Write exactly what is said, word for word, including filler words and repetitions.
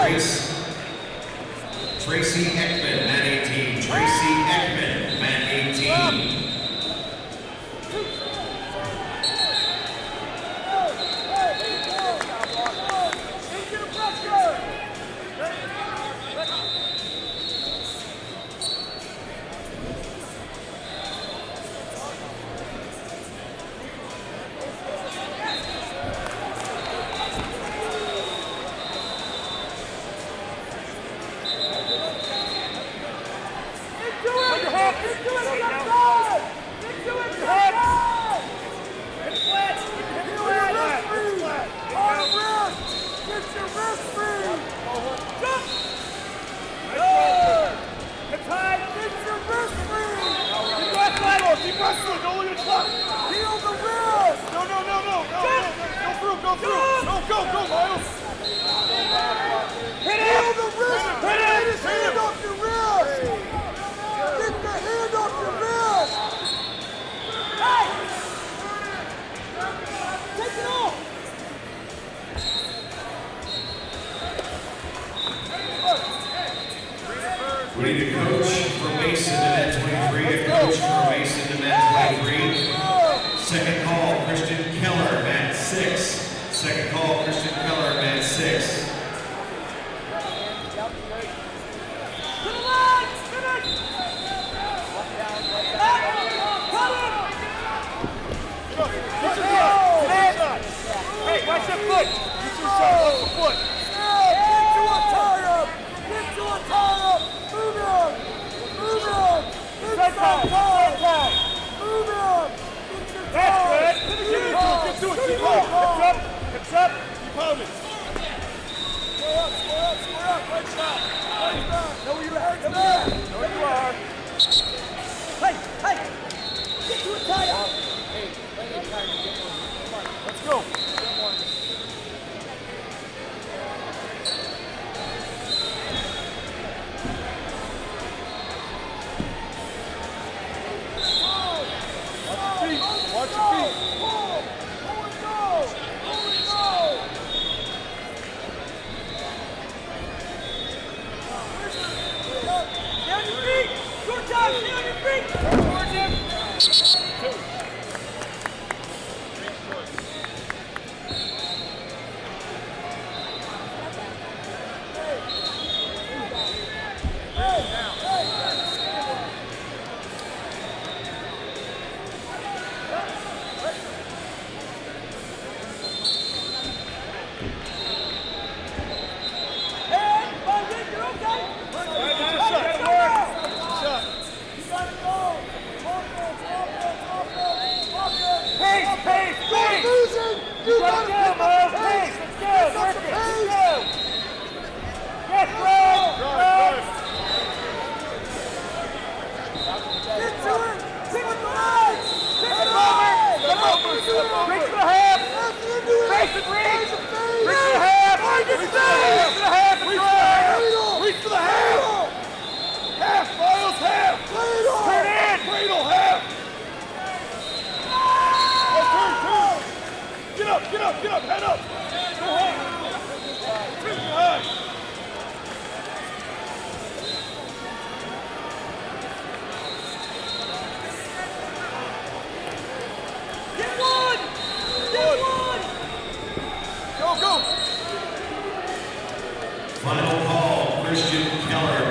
Trace, Tracy Ekman, mat eighteen. Tracy Ekman, mat eighteen. We need a coach for Mason to mat twenty-three, a coach for Mason to mat twenty-three. Second call, Christian Keller, mat six. Second call, Christian Keller, mat six. Hey, watch that foot! Get your shot off the foot! Get to a tie-up! Get to a tie-up! Move on! Move on! Get some time! Move on! Get your That's time! good! Get into it! Get to it! Keep going! Hips up! Hips up! Keep pounding! Square up! Square up! Square up! Right shot! Right shot! Know where you're at! Come back! Know where you are! Hey! Hey! Get to a tie-up! Hey! Plenty of time to get one. Come on. Let's go! Watch your feet. Pull! Pull and go! Pull and go! Stay on your feet! Short time! Stay on your feet! Towards him! Two. Final call, Christian Keller.